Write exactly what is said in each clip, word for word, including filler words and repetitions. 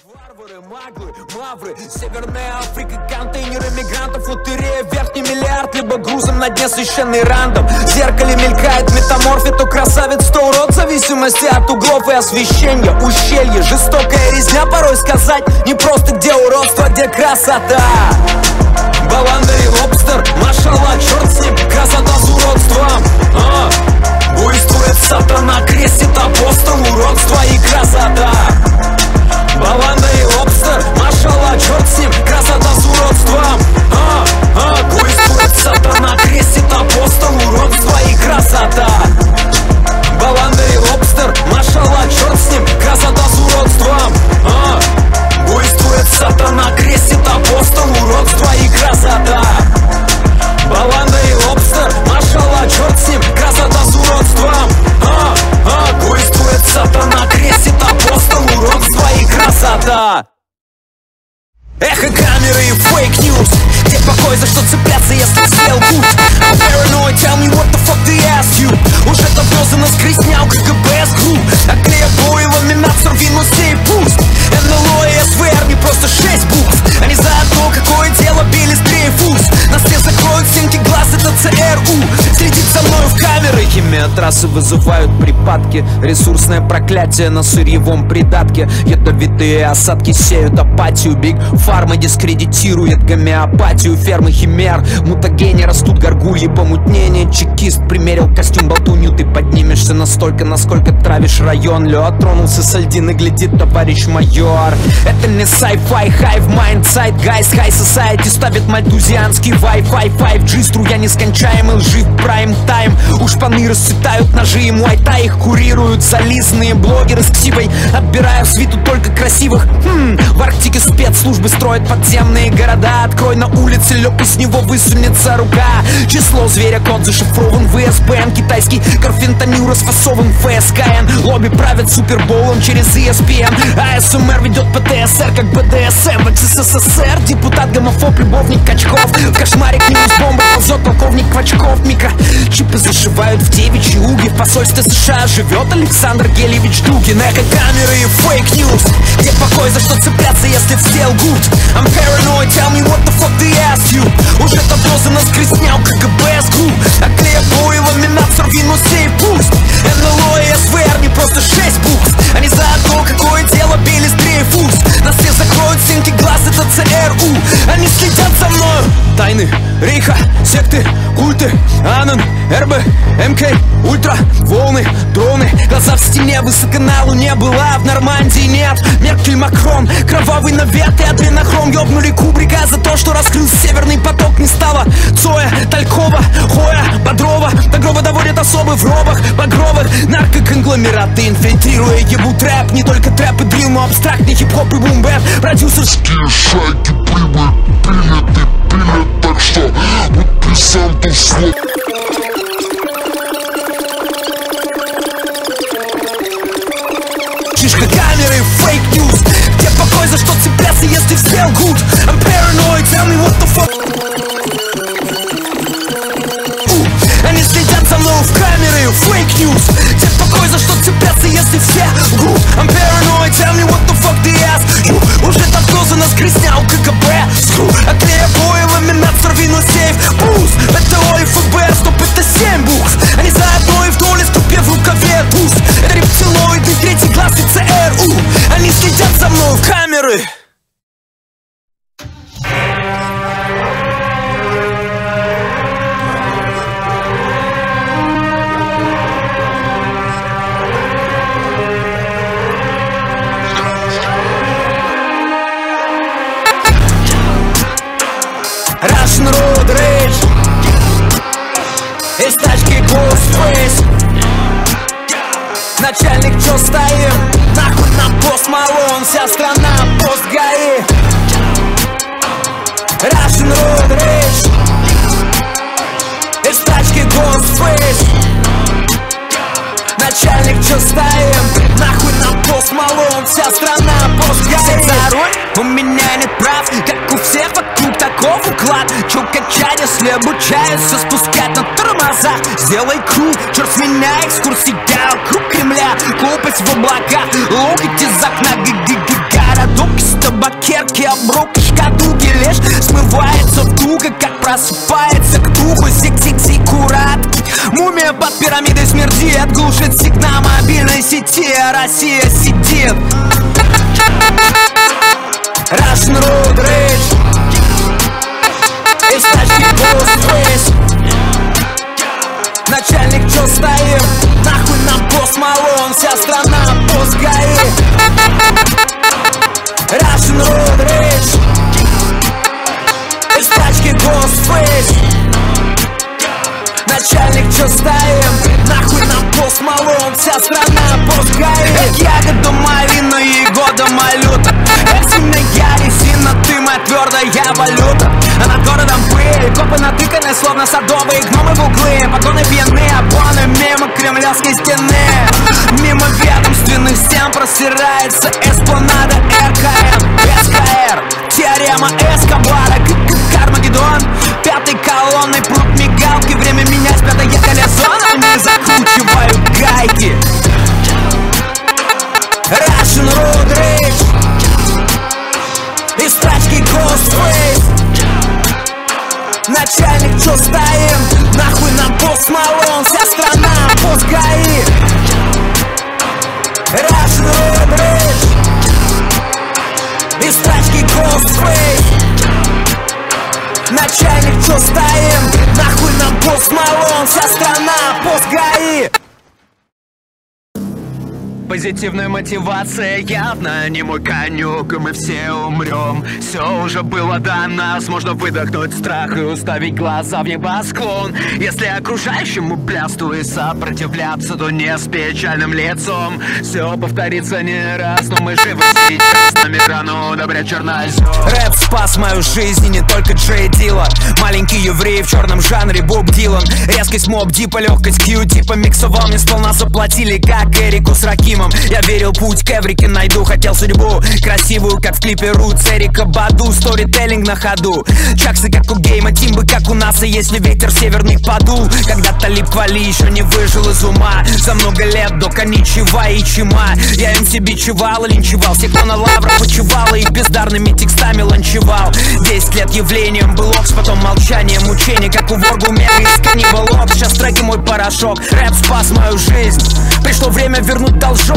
Варвары, маглы, мавры, Северная Африка, контейнеры мигрантов, лотерея, верхний миллиард, либо грузом на дне священный рандом. В зеркале мелькает метаморфе, то красавец, то урод, в зависимости от углов и освещения. Ущелье, жестокая резня, порой сказать не просто где уродство, где красота. Баланда и лобстер, машалла, черт с ним, красота с уродством. а, Буйствует сатана, крестит апостол, уродство и красота. Баланда и лобстер, машалла, черт с ним, красота с уродством. а, а, Буйствует сатана, крестит апостол, уродство и красота. Баланда и лобстер, машалла, черт с ним, красота с уродством. а, Буйствует сатана, крестит апостол, уродство и красота. Баланда и лобстер, машалла, черт с ним, красота с уродством. а, а, Буйствует сатана, крестит апостол, уродство и красота. Эхо камеры и фейк-ньюс, где покой, за что цепляться, если сделал гуд. I'm paranoid, tell me what the fuck they ask you. Уже давно за нас креснял КГБ СГРУ. Оклея боева, Минацор, Винус и пуст. эн эл о и эс вэ эр не просто шесть букв. Они заодно, какое дело, Билли Стрейфус. Нас все закроют стенки глаз, это цэ эр у. Следит за мною в камеры. Химия трассы вызывают припадки. Ресурсное проклятие на сырьевом придатке. Ядовитые осадки сеют апатию. Биг фарма дискредитирует гомеопатию. Фермы химер, мутагены растут горгульи, помутнение. Чекист примерил костюм, болтунью. Ты поднимешься настолько, насколько травишь район. Лед тронулся со льдины, глядит товарищ майор. Это не sci-fi, hive mind, сайт, гайс, high society. Ставит мальтузианский Wi-Fi, пять джи, струя нескончаемый, лжи в прайм-тайм. У шпаны расцветают ножи и муай-тай. Их курируют зализанные блогеры с ксивой, отбирая в свиту только красивых. Хм, в Арктике спецслужбы строят подземные города. Открой на улице лёг, и с него высунется рука. Число зверя, код зашифрован в эс бэ эн. Китайский карфентанил расфасован в эф эс ка эн. Лобби правят суперболом через и эс пи эн. а эс эм эр ведет пэ тэ эс эр как бэ дэ эс эм. В экс эс эс эс эр депутат, гомофоб, любовник Качков. В кошмаре к нему с бомбой ползет полковник Квачков. Микрочипы зашивают в девичьи уги. В посольстве США живет Александр Гелевич Дугин. Эко-камеры и фейк-ньюс, где покой, за что цепляться, если все лгут. I'm paranoid, tell me what the fuck they ask you. Уже давно за нас креснял КГБ СГРУ. Оклея боева, Минацор, Винус и пуст. эн эл о и эс вэ эр не просто шесть букв. Они заодно, какое дело, Билли Стрейфус. Нас все закроют стенки глаз, это цэ эр у. Они следят за мною. Тайны Рейха, секты, культы, Анан, эр бэ, эм ка, ультра, волны, дроны. Глаза в стене, высоко на луне была, в Нормандии нет. Меркель, Макрон, кровавый навет и адренохром. Ёбнули Кубрика за то, что раскрыл Северный поток. Не стало Цоя, Талькова, Хоя, Бодрова. До гроба доводят особы в робах багровых. Наркоконгломераты, инфильтрируя ебут рэп. Не только трэп и дрил, но абстрактный хип-хоп и бум-бэп. Продюсерские шайки прибыль, пилят и пилят. Так что вот писанту слов. Шишка камеры, фейк-ньюс, где покой, за что цепляться, если все лгут. I'm paranoid, tell me what the fuck. У, они следят за мной в камеры, фейк-ньюс, где покой, за что цепляться, если все лгут. I'm paranoid, tell me what the fuck they ask you. Уже давно за нас креснял КГБ СГРУ. Оклея боева, Минацор, Винус, сейф, пуст. пэ тэ о и эф бэ эр, стоп, это семь букв. Они заодно и в доле ступе в рукаве туз. Это рептилоиды, третий глаз и цэ эр у. Они следят за мной в камеры. Russian Road Rage. Из тачки Ghostface. Начальник, чё стоим? Нахуй нам пост Малон, вся страна пост ГАИ. Russian Road Rage. Из тачки Ghostface. Начальник, чё стоим? Нахуй нам пост Малон, вся страна пост ГАИ. За руль у меня нет прав, как у всех вокруг таков уклад. Чё качать, если обучаюсь все спускать на тормозах? Сделай круг, черт с меня, экскурсия вокруг Кремля. Глупость в облаках, локоть из окна, г-г-г-город продукт с табакерки, обруки, шкатулки лишь смывается вдруг, и как просыпается к духу зик-зик-зикурат. Мумия под пирамидой смердит, глушит сигнал мобильной сети, а Россия сидит. Russian Road Rage, из тачки Ghostface. Начальник, чё стоим? Нахуй нам Post Malone, вся страна пост-гаи. Russian Road Rage, из тачки Ghostface. Начальник, чё стоим? Нахуй нам Post Malone, вся страна пост-гаи. Ягода малина и года малюта. Эксимная резина, ты моя твердая валюта. А над городом пыль, копы натыканы, словно садовые гномы в углы. Погоны пьяны, обоны мимо кремлевской стены. Мимо ведомственных стен простирается эспланада эр ка эм, эс ка эр, теорема Эскобара, Кармагеддон. Пятой колонной прут мигалки, время менять, пятая колесо, не закручивают гайки. Russian Road Rage, из тачки Ghostface. Начальник, чё стоим? Нахуй нам Post Malone, вся страна пост-гаи. Russian Road Rage, из тачки Ghostface. Начальник, чё стоим? Нахуй нам Post Malone, вся страна пост-гаи. Позитивная мотивация явно не мой конек, и мы все умрем. Все уже было до нас, можно выдохнуть страх и уставить глаза в небосклон. Если окружающему плясту и сопротивляться, то не с печальным лицом. Все повторится не раз, но мы живы сейчас, нами рано удобрять чернозем. Рэп спас мою жизнь, и не только Джей Дила. Маленький еврей в черном жанре Боб Дилан. Резкость Моб Дипа, легкость Кью типа миксовал, мне сполна заплатили, как Эрику с Ракимом. Я верил, путь к Эврике найду, хотел судьбу красивую, как в клипе Рутс, Эрика Баду. Сторителлинг на ходу, чаксы как у Гейма, тимбы как у нас. И если ветер северный подул, когда-то Лип Квали еще не выжил из ума. За много лет до коничева и чима я эм си бичевал и линчевал всех, кто на лаврах почевал, и их бездарными текстами ланчевал. Десять лет явлением был окс, потом молчание, мучение, как у Воргу Мега из Каннибал Лок. Сейчас треки мой порошок, рэп спас мою жизнь, пришло время вернуть должок.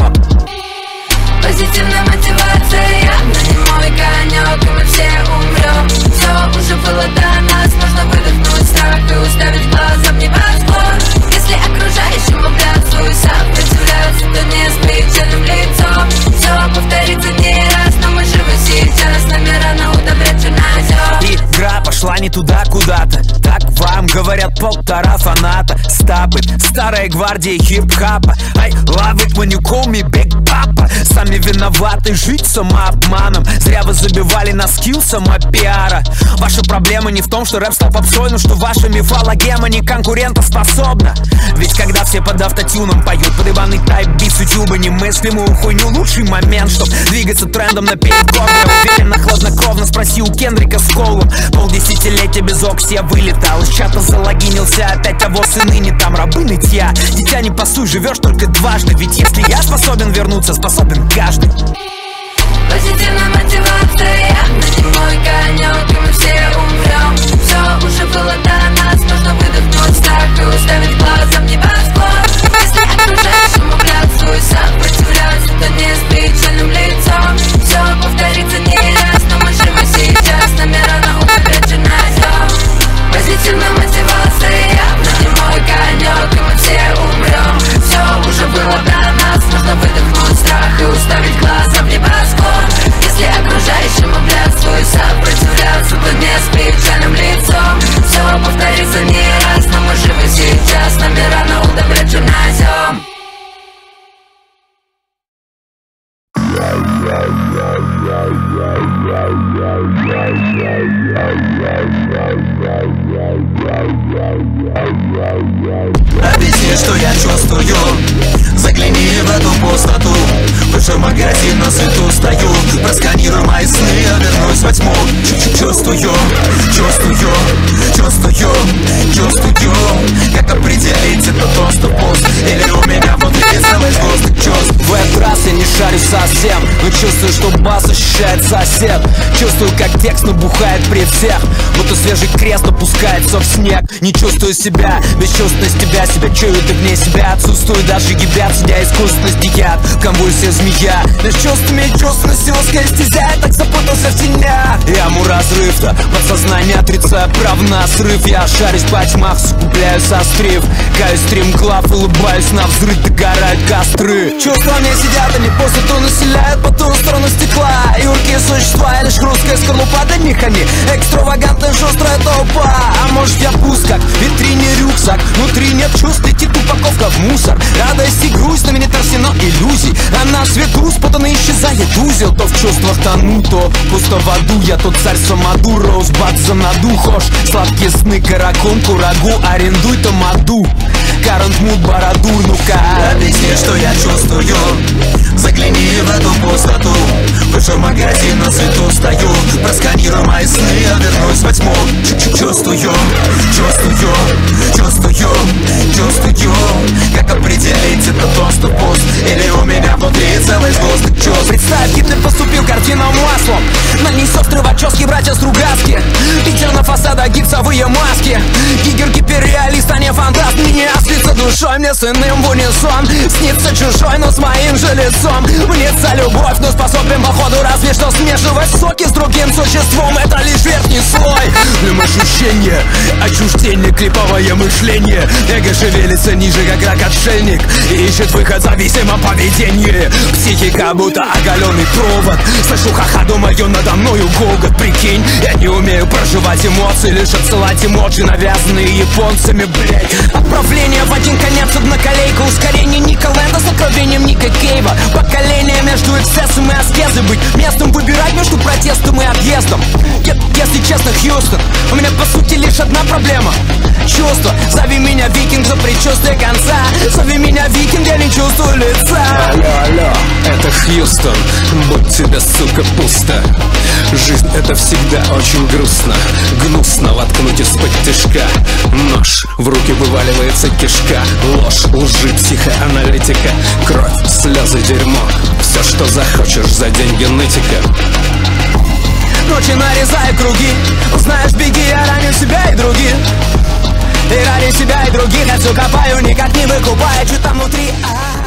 Позитивная мотивация явно не мой конек, и мы все умрем. Все уже было до нас, можно выдохнуть страх и уставить глаза в небосклон. Если окружающему пляцу и сопротивляться, то не с печальным лицом. Все повторится не раз, но мы живы сейчас, нами рано удобрять чернозем. Игра пошла не туда куда-то, так вам говорят полтора фаната. Стапы, старая гвардия хип-хапа. I love it when you call me Big Papa. Сами виноваты жить самообманом. Зря вы забивали на скилл самопиара. Ваша проблема не в том, что рэп стал попсой, но что ваша мифологема не конкурентоспособна. Ведь когда все под автотюном поют под ебаный тайп-бит с ютуба немыслимую хуйню, лучший момент, чтоб двигаться трендом на перекор. Я уверенно, хладнокровно спроси у Кендрика с Коулом. Полдесятилетия без окси я вылетал, из чата залогинился опять, а вот и ныне там рабы нытья. Дитя, не пасуй, живешь только дважды, ведь если я способен вернуться, способен каждый. Позитивная мотивация явно не мой конек, и мы все умрем. Все уже было до нас, нужно выдохнуть страх и уставить глаза в небосклон. Если окружающему пляцу и сопротивляться, то не с печальным лицом. Все повторится не раз, но мы живы сейчас, нами рано удобрять чернозем. Позитивная мотивация явно не мой конек, и мы все умрем. Все уже было до нас, нужно выдохнуть страх и уставить глаза в небосклон. Если окружающему пляцу и сопротивляться, то не с печальным лицом. Все повторится не раз, но мы живы сейчас, нами рано удобрять чернозем. шарю совсем, но чувствую, что бас ощущает сосед. Чувствую, как текст набухает при всех, будто свежий крест опускается в снег. Не чувствую себя, бесчувственность тебя, себя чую ты вне себя. Отсутствую даже ебят, сидя искусственность едят. В конвульсия змея, лишь чувствами и чувственностью узкая стезя. Я так запутался в тенях. Яму разрыв-то, подсознание отрицая прав на срыв. Я шарюсь по тьмах, сукупляю сострив. Каюсь стримглав, улыбаюсь на взрыв, догорают костры. Чувства мне сидят, они пустоту населяют по ту сторону стекла. Юркие существа, лишь хрусткая скорлупа, для них они экстравагантная шустрая толпа. А может я пуст, как в витрине рюкзак. Внутри нет чувств, летит упаковка в мусор. Радость и грусть, на меня торсено иллюзий. А на свету спутанно исчезает узел. То в чувствах тону, то пусто в аду. Я тот царь Самаду, Роузбад за наду. Хошь, сладкие сны, каракун, курагу. Арендуй тамаду, Карант мут барадур, ну-ка объясни, что я чувствую. Загляни в эту пустоту. Выше магазин, на свету стою. Просканируй мои сны, я вернусь во тьму. Чувствую, чувствую, чувствую, чувствую. Как определить, это доступ пуст или у меня внутри целый сгусток чувств. Представь, Гитлер поступил картинам маслом. На ней сестры Вачовски, братья Стругацкие. Питер на фасадах, гипсовые маски. Гигер гиперреалист, а не фантаст. Меня слиться душой, мне с иным в унисон. Снится чужой, но с моим же лицом. Мнется любовь, но способен походу разве что смешивать соки с другим существом. Это лишь верхний слой. Дым ощущения, отчуждение, клиповое мышление. Эго шевелится ниже, как рак-отшельник, и ищет выход в зависимом поведении. Психика будто оголенный провод. Слышу ха-ха, думаю, надо мною гогот. Прикинь, я не умею проживать эмоции, лишь отсылать эмоджи, навязанные японцами, блять. Отправление в один конец, одноколейка. Ускорение Ника Лэнда с откровением Ника Кейва. Поколение между эксцессом и аскезой. Быть местом, выбирать между протестом и отъездом. Если честно, Хьюстон, у меня по сути лишь одна проблема. Чувство, зови меня викинг за предчувствие конца. Зови меня викинг, я не чувствую лица. Алло, алло, это Хьюстон, будь тебе, сука, пусто. Жизнь это всегда очень грустно. Гнусно воткнуть из-под тишка нож, в руки вываливается кишка. Ложь, лжи, психоаналитика. Кровь, слезы, дерьмо. Все, что захочешь за деньги нытика. Ночи нарезаю круги. Знаешь, беги, я раню себя и других. И ради себя и других я все копаю, никак не выкупаю, что там внутри. А-а-а.